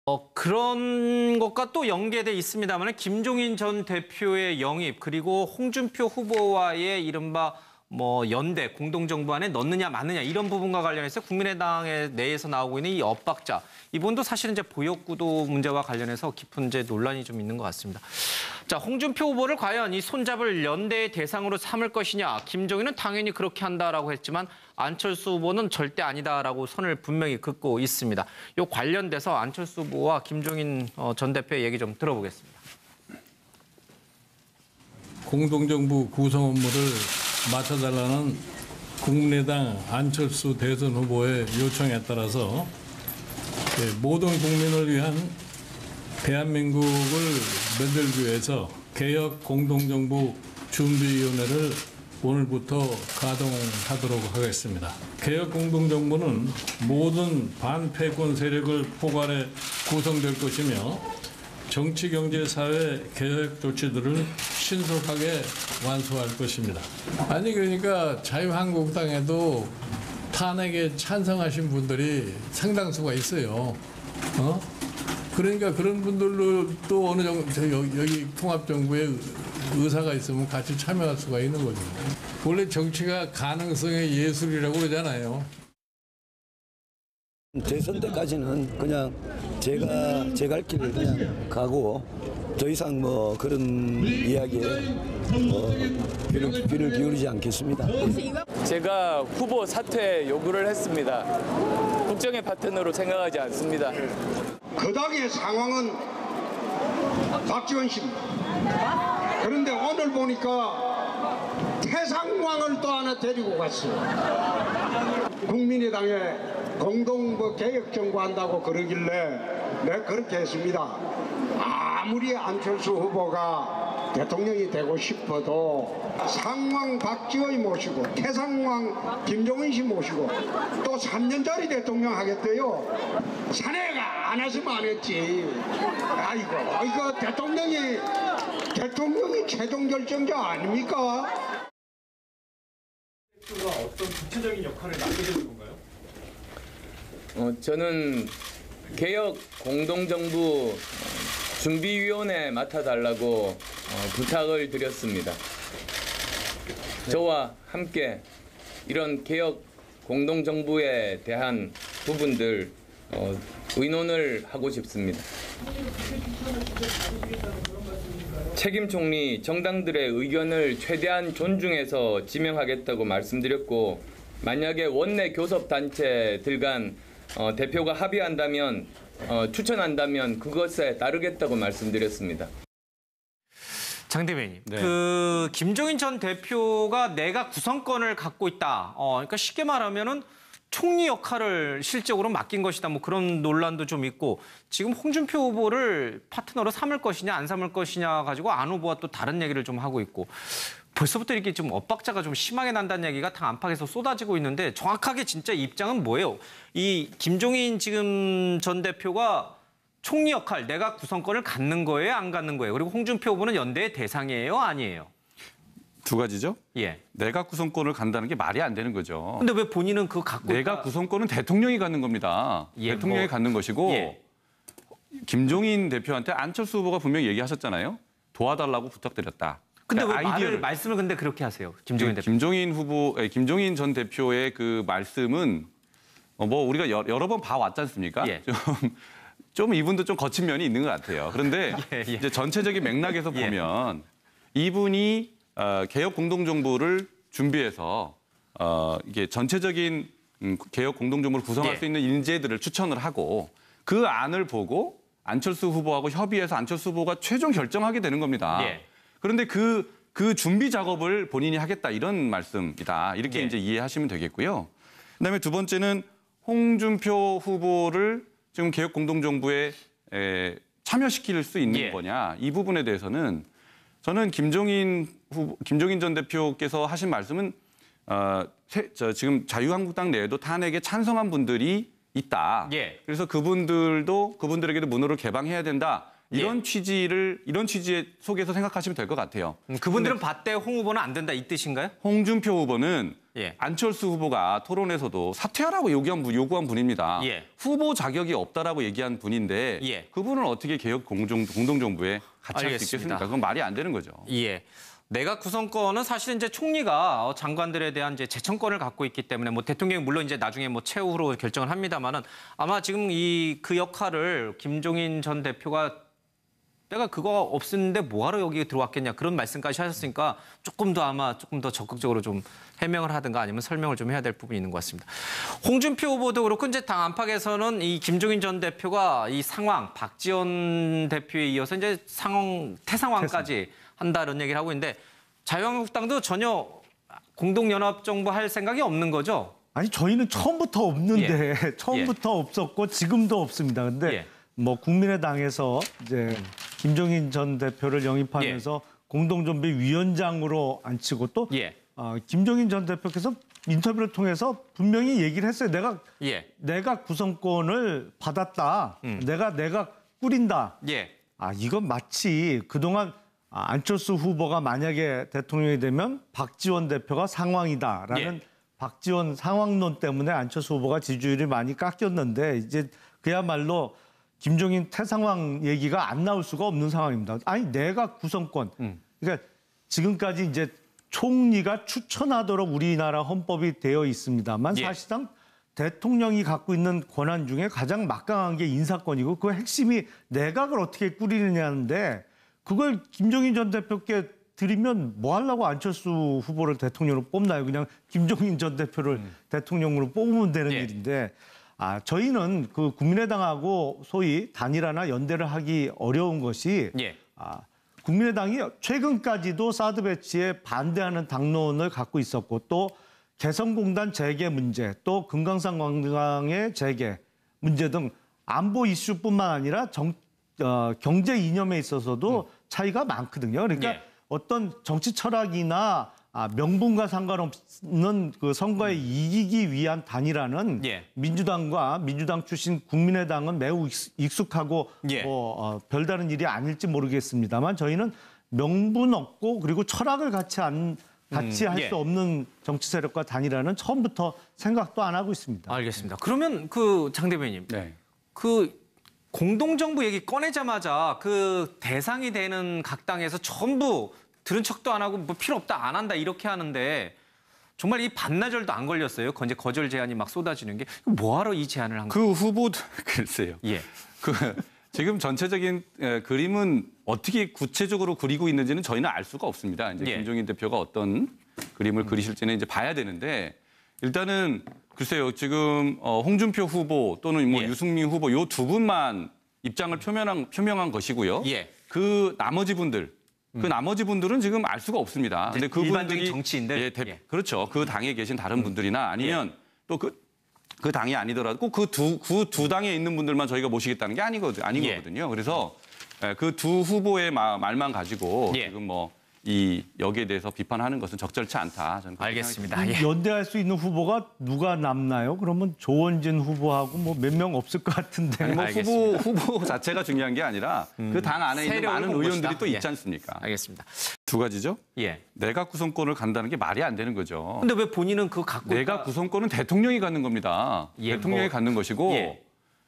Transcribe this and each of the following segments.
그런 것과 또 연계돼 있습니다만 김종인 전 대표의 영입 그리고 홍준표 후보와의 이른바 연대 공동정부 안에 넣느냐 마느냐 이런 부분과 관련해서 국민의당에 내에서 나오고 있는 이 엇박자 이 부분도 사실은 이제 보역구도 문제와 관련해서 깊은 이제 논란이 좀 있는 것 같습니다. 자, 홍준표 후보를 과연 이 손잡을 연대의 대상으로 삼을 것이냐? 김종인은 당연히 그렇게 한다라고 했지만 안철수 후보는 절대 아니다라고 선을 분명히 긋고 있습니다. 이 관련돼서 안철수 후보와 김종인 전 대표의 얘기 좀 들어보겠습니다. 공동정부 구성 업무를 맡아달라는 국민의당 안철수 대선 후보의 요청에 따라서 모든 국민을 위한 대한민국을 만들기 위해서 개혁 공동정부 준비위원회를 오늘부터 가동하도록 하겠습니다. 개혁 공동정부는 모든 반패권 세력을 포괄해 구성될 것이며 정치, 경제, 사회 개혁 조치들을 신속하게 완수할 것입니다. 아니 그러니까 자유한국당에도 탄핵에 찬성하신 분들이 상당수가 있어요. 그러니까 그런 분들도 또 어느 정도 여기 통합정부에 의사가 있으면 같이 참여할 수가 있는 거죠. 원래 정치가 가능성의 예술이라고 그러잖아요. 대선 때까지는 그냥 제가 제 갈 길을 그냥 가고 더 이상 그런 이야기에 귀를 기울이지 않겠습니다. 제가 후보 사퇴 요구를 했습니다. 국정의 파트너로 생각하지 않습니다. 그 당의 상황은 박지원 씨입니다. 그런데 오늘 보니까 태상왕을 또 하나 데리고 갔어요. 국민의당에 공동 개혁정부 한다고 그러길래 내가 그렇게 했습니다. 아무리 안철수 후보가 대통령이 되고 싶어도 상왕 박지원 모시고 태상왕 김종인 씨 모시고 또 3년짜리 대통령 하겠대요. 자네가 안 했으면 안 했지. 아이고 이거 대통령이 최종 결정자 아닙니까? 대표가 어떤 구체적인 역할을 맡게 되는 건가요? 저는 개혁 공동정부 준비위원회 맡아달라고 부탁을 드렸습니다. 저와 함께 이런 개혁 공동정부에 대한 부분들 의논을 하고 싶습니다. 책임 총리 정당들의 의견을 최대한 존중해서 지명하겠다고 말씀드렸고 만약에 원내 교섭단체들 간 대표가 합의한다면 추천한다면 그것에 따르겠다고 말씀드렸습니다. 장 대변인, 네. 김종인 전 대표가 내각 구성권을 갖고 있다. 그러니까 쉽게 말하면은 총리 역할을 실적으로 맡긴 것이다. 그런 논란도 좀 있고 지금 홍준표 후보를 파트너로 삼을 것이냐 안 삼을 것이냐 가지고 안 후보와 또 다른 얘기를 좀 하고 있고 벌써부터 이렇게 좀 엇박자가 좀 심하게 난다는 얘기가 당 안팎에서 쏟아지고 있는데 정확하게 진짜 입장은 뭐예요? 이 김종인 지금 전 대표가 총리 역할, 내각 구성권을 갖는 거예요, 안 갖는 거예요? 그리고 홍준표 후보는 연대의 대상이에요, 아니에요? 두 가지죠. 예. 내각 구성권을 간다는 게 말이 안 되는 거죠. 근데 왜 본인은 그거 갖고 내각 구성권은 대통령이 갖는 겁니다. 예, 대통령이 갖는 것이고 예. 김종인 대표한테 안철수 후보가 분명히 얘기하셨잖아요. 도와달라고 부탁드렸다. 근데 그러니까 왜 말씀을 근데 그렇게 하세요, 김종인 대표? 김종인 전 대표의 그 말씀은 우리가 여러 번 봐왔지 않습니까? 예. 좀 이분도 좀 거친 면이 있는 것 같아요. 그런데 예. 이제 전체적인 맥락에서 예. 보면 이분이 개혁 공동정부를 준비해서 이게 전체적인 개혁 공동정부를 구성할 예. 수 있는 인재들을 추천을 하고 그 안을 보고 안철수 후보하고 협의해서 안철수 후보가 최종 결정하게 되는 겁니다. 예. 그런데 그 준비 작업을 본인이 하겠다 이런 말씀이다. 이렇게 예. 이제 이해하시면 되겠고요. 그다음에 두 번째는 홍준표 후보를 지금 개혁 공동정부에 참여시킬 수 있는 예. 거냐 이 부분에 대해서는 저는 김종인 전 대표께서 하신 말씀은 지금 자유한국당 내에도 탄핵에 찬성한 분들이 있다. 예. 그래서 그분들에게도 문호를 개방해야 된다. 이런 취지의 속에서 생각하시면 될 것 같아요. 그분들은 밭대 홍 후보는 안 된다 이 뜻인가요? 홍준표 후보는 예. 안철수 후보가 토론에서도 사퇴하라고 요구한 분입니다. 예. 후보 자격이 없다라고 얘기한 분인데 예. 그분은 어떻게 개혁 공동정부에 같이 할 수 알겠습니다. 있겠습니까? 그건 말이 안 되는 거죠. 예. 내각 구성권은 사실은 이제 총리가 장관들에 대한 이제 제청권을 갖고 있기 때문에 뭐 대통령이 물론 이제 나중에 뭐 최후로 결정을 합니다만은 아마 지금 그 역할을 김종인 전 대표가 내가 그거 없었는데 뭐하러 여기 들어왔겠냐 그런 말씀까지 하셨으니까 조금 더 적극적으로 좀 해명을 하든가 아니면 설명을 좀 해야 될 부분이 있는 것 같습니다. 홍준표 후보도 그렇고 이제 당 안팎에서는 이 김종인 전 대표가 이 상황 박지원 대표에 이어서 이제 태상황까지 한다는 얘기를 하고 있는데 자유한국당도 전혀 공동연합정부 할 생각이 없는 거죠? 아니 저희는 처음부터 없는데 처음부터 없었고 지금도 없습니다. 근데 예. 뭐 국민의당에서 이제 김종인 전 대표를 영입하면서 공동정비위원장으로 앉히고 또 예. 김종인 전 대표께서 인터뷰를 통해서 분명히 얘기를 했어요. 내가 구성권을 받았다. 내가 꾸린다. 예. 이건 마치 그동안 안철수 후보가 만약에 대통령이 되면 박지원 대표가 상황이다라는 예. 박지원 상황론 때문에 안철수 후보가 지지율이 많이 깎였는데 이제 그야말로 김종인 태상황 얘기가 안 나올 수가 없는 상황입니다. 아니 내각 구성권. 그러니까 지금까지 이제 총리가 추천하도록 우리나라 헌법이 되어 있습니다만 예. 사실상 대통령이 갖고 있는 권한 중에 가장 막강한 게 인사권이고 그 핵심이 내각을 어떻게 꾸리느냐인데 그걸 김종인 전 대표께 드리면 뭐 하려고 안철수 후보를 대통령으로 뽑나요? 그냥 김종인 전 대표를 대통령으로 뽑으면 되는 예. 일인데 저희는 그 국민의당하고 소위 단일화나 연대를 하기 어려운 것이 예. 국민의당이 최근까지도 사드 배치에 반대하는 당론을 갖고 있었고 또 개성공단 재개 문제, 또 금강산 관광의 재개 문제 등 안보 이슈뿐만 아니라 경제 이념에 있어서도 차이가 많거든요. 그러니까 예. 어떤 정치 철학이나 명분과 상관없는 그 선거에 이기기 위한 단일화는 예. 민주당과 민주당 출신 국민의당은 매우 익숙하고 예. 별다른 일이 아닐지 모르겠습니다만 저희는 명분 없고 그리고 철학을 같이 할 예. 수 없는 정치 세력과 단일화는 처음부터 생각도 안 하고 있습니다. 알겠습니다. 그러면 장 대변인, 네. 공동정부 얘기 꺼내자마자 그 대상이 되는 각 당에서 전부 들은 척도 안 하고 뭐 필요 없다 안 한다 이렇게 하는데 정말 이 반나절도 안 걸렸어요. 이제 거절 제안이 막 쏟아지는 게 뭐하러 이 제안을 한 거예요? 그 후보들 글쎄요. 예. 지금 전체적인 그림은 어떻게 구체적으로 그리고 있는지는 저희는 알 수가 없습니다. 이제 예. 김종인 대표가 어떤 그림을 그리실지는 이제 봐야 되는데 일단은 글쎄요. 지금 홍준표 후보 또는 뭐 예. 유승민 후보 요 두 분만 입장을 표명한 것이고요. 예. 그 나머지 분들은 지금 알 수가 없습니다. 근데 그분들이 일반적인 정치인들? 예. 그렇죠. 그 당에 계신 다른 분들이나 아니면 또 그 당이 아니더라도 꼭 그 두 당에 있는 분들만 저희가 모시겠다는 게 아닌 예. 거거든요. 그래서 그 두 후보의 말만 가지고 예. 지금 여기에 대해서 비판하는 것은 적절치 않다. 저는 그렇게 알겠습니다. 예. 연대할 수 있는 후보가 누가 남나요? 그러면 조원진 후보하고 뭐 몇 명 없을 것 같은데. 아니, 알겠습니다. 후보 자체가 중요한 게 아니라 그 당 안에 있는 세력을 많은 본 의원들이 것이다. 또 예. 있지 않습니까? 알겠습니다. 두 가지죠. 예. 내각 구성권을 간다는 게 말이 안 되는 거죠. 근데 왜 본인은 그거 갖고 내각 구성권은 대통령이 갖는 겁니다. 예, 대통령이 갖는 것이고 예.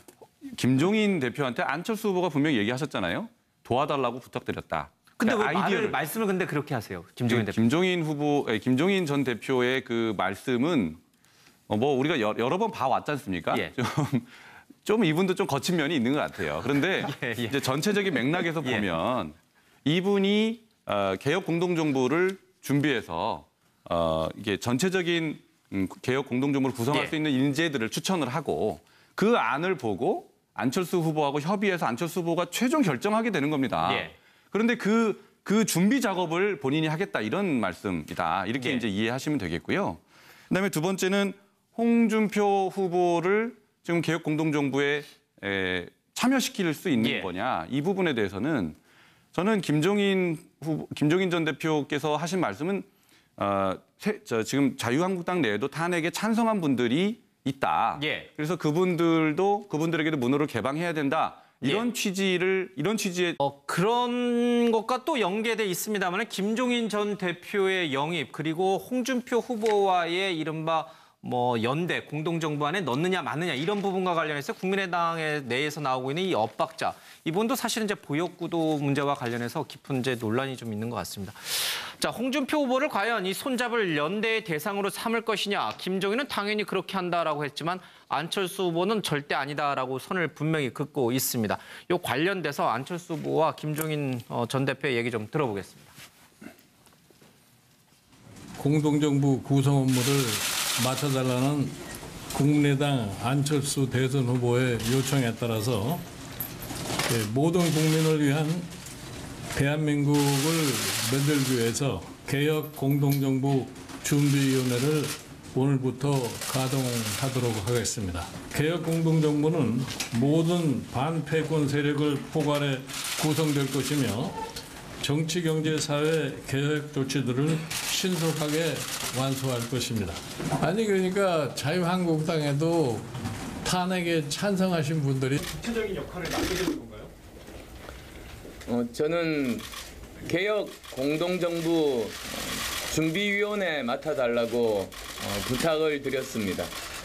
김종인 대표한테 안철수 후보가 분명히 얘기하셨잖아요. 도와달라고 부탁드렸다. 근데 왜 아이디어를 말씀을 근데 그렇게 하세요? 김종인 대표. 김종인 전 대표의 그 말씀은 우리가 여러 번 봐왔지 않습니까? 예. 좀 이분도 좀 거친 면이 있는 것 같아요. 그런데 예. 이제 전체적인 맥락에서 예. 보면 이분이 개혁 공동정부를 준비해서 이게 전체적인 개혁 공동정부를 구성할 예. 수 있는 인재들을 추천을 하고 그 안을 보고 안철수 후보하고 협의해서 안철수 후보가 최종 결정하게 되는 겁니다. 예. 그런데 그 준비 작업을 본인이 하겠다 이런 말씀이다. 이렇게 예. 이제 이해하시면 되겠고요. 그다음에 두 번째는 홍준표 후보를 지금 개혁 공동정부에 참여시킬 수 있는 예. 거냐 이 부분에 대해서는 저는 김종인 전 대표께서 하신 말씀은 지금 자유한국당 내에도 탄핵에 찬성한 분들이 있다. 예. 그래서 그분들에게도 문호를 개방해야 된다. 이런 취지의 그런 것과 또 연계돼 있습니다만 김종인 전 대표의 영입 그리고 홍준표 후보와의 이른바 연대 공동정부 안에 넣느냐 마느냐 이런 부분과 관련해서 국민의당의 내에서 나오고 있는 이 엇박자 이 부분도 사실은 이제 보역구도 문제와 관련해서 깊은 이제 논란이 좀 있는 것 같습니다. 자, 홍준표 후보를 과연 이 손잡을 연대의 대상으로 삼을 것이냐? 김종인은 당연히 그렇게 한다라고 했지만 안철수 후보는 절대 아니다라고 선을 분명히 긋고 있습니다. 이 관련돼서 안철수 후보와 김종인 전 대표의 얘기 좀 들어보겠습니다. 공동정부 구성 업무를 맡아달라는 국민의당 안철수 대선 후보의 요청에 따라서 모든 국민을 위한 대한민국을 만들기 위해서 개혁 공동정부 준비위원회를 오늘부터 가동하도록 하겠습니다. 개혁 공동정부는 모든 반패권 세력을 포괄해 구성될 것이며 정치, 경제, 사회 개혁 조치들을 신속하게 완수할 것입니다. 아니 그러니까 자유한국당에도 탄핵에 찬성하신 분들이 구체적인 역할을 맡게 되는 건가요? 저는 개혁 공동정부 준비위원회 맡아달라고 부탁을 드렸습니다.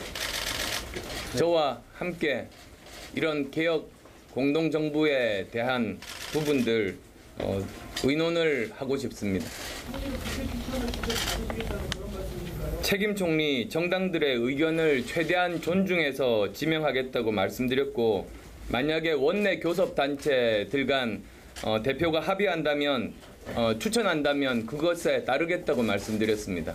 저와 함께 이런 개혁 공동정부에 대한 부분들 의논을 하고 싶습니다. 책임 총리 정당들의 의견을 최대한 존중해서 지명하겠다고 말씀드렸고 만약에 원내 교섭단체들 간 대표가 합의한다면 추천한다면 그것에 따르겠다고 말씀드렸습니다.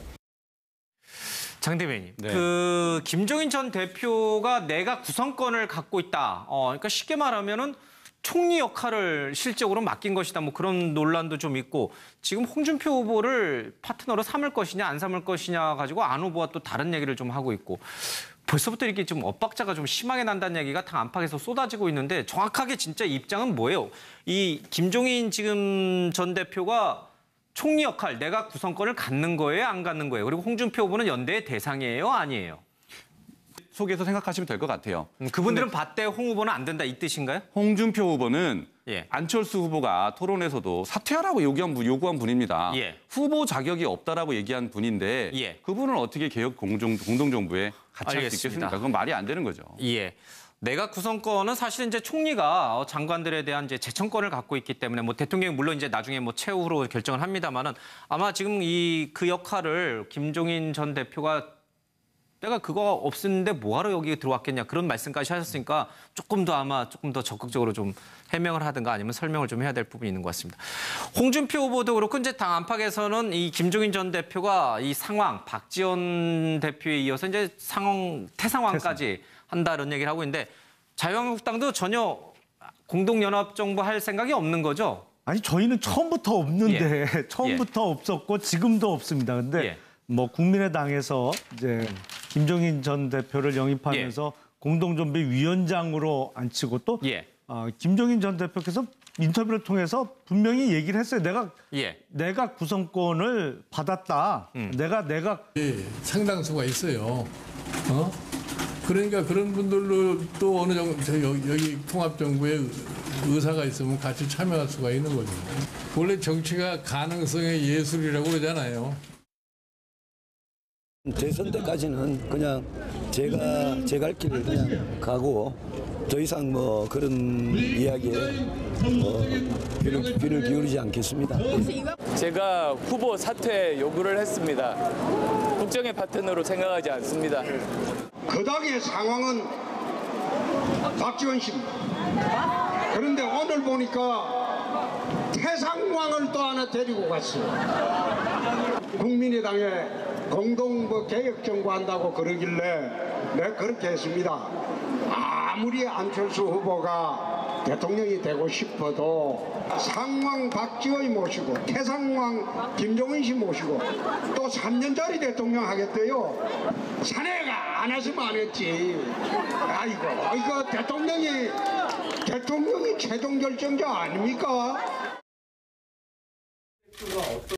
장 대변인, 네. 김종인 전 대표가 내각 구성권을 갖고 있다. 그러니까 쉽게 말하면은 총리 역할을 실적으로 맡긴 것이다. 그런 논란도 좀 있고 지금 홍준표 후보를 파트너로 삼을 것이냐 안 삼을 것이냐 가지고 안 후보와 또 다른 얘기를 좀 하고 있고 벌써부터 이렇게 좀 엇박자가 좀 심하게 난다는 얘기가 당 안팎에서 쏟아지고 있는데 정확하게 진짜 입장은 뭐예요? 이 김종인 지금 전 대표가 총리 역할, 내각 구성권을 갖는 거예요, 안 갖는 거예요? 그리고 홍준표 후보는 연대의 대상이에요, 아니에요? 속에서 생각하시면 될 것 같아요. 그분들은 봤대 홍 후보는 안 된다 이 뜻인가요? 홍준표 후보는 예. 안철수 후보가 토론에서도 사퇴하라고 요구한 분입니다. 예. 후보 자격이 없다라고 얘기한 분인데 예. 그분을 어떻게 개혁 공동정부에 같이 할 수 알겠습니다. 있겠습니까? 그건 말이 안 되는 거죠. 예. 내각 구성권은 사실 이제 총리가 장관들에 대한 이제 제청권을 갖고 있기 때문에 대통령이 물론 이제 나중에 최후로 결정을 합니다만은 아마 지금 그 역할을 김종인 전 대표가 내가 그거 없었는데 뭐하러 여기 들어왔겠냐 그런 말씀까지 하셨으니까 조금 더 적극적으로 좀 해명을 하든가 아니면 설명을 좀 해야 될 부분이 있는 것 같습니다. 홍준표 후보도 그렇고 이제 당 안팎에서는 이 김종인 전 대표가 이 상황 박지원 대표에 이어서 이제 태상황까지 한다는 얘기를 하고 있는데 자유한국당도 전혀 공동연합정부 할 생각이 없는 거죠? 아니 저희는 처음부터 없는데 처음부터 없었고 지금도 없습니다. 근데 국민의당에서 이제 김종인 전 대표를 영입하면서 공동정비위원장으로 앉히고 또 김종인 전 대표께서 인터뷰를 통해서 분명히 얘기를 했어요. 내가 구성권을 받았다. 내가 상당수가 있어요. 그러니까 그런 분들로 또 어느 정도 여기 통합정부에 의사가 있으면 같이 참여할 수가 있는 거죠. 원래 정치가 가능성의 예술이라고 그러잖아요. 대선 때까지는 그냥 제가 갈 길을 그냥 가고 더 이상 그런 이야기에 귀를 기울이지 않겠습니다. 제가 후보 사퇴 요구를 했습니다. 국정의 파트너로 생각하지 않습니다. 그 당의 상황은 박지원 씨입니다. 그런데 오늘 보니까 태상왕을 또 하나 데리고 갔어요. 국민의당에 공동개혁정부 한다고 그러길래 내가 그렇게 했습니다. 아무리 안철수 후보가 대통령이 되고 싶어도 상왕 박지원 모시고 태상왕 김종인 씨 모시고 또 3년짜리 대통령 하겠대요. 자네가 안 했으면 안 했지. 아이고 이거 대통령이 최종 결정자 아닙니까?